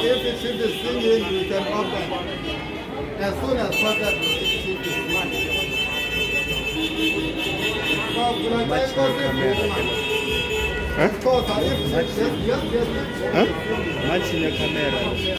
if the chief is singing, we can open. As soon as possible, if the chief is singing. Much in the camera.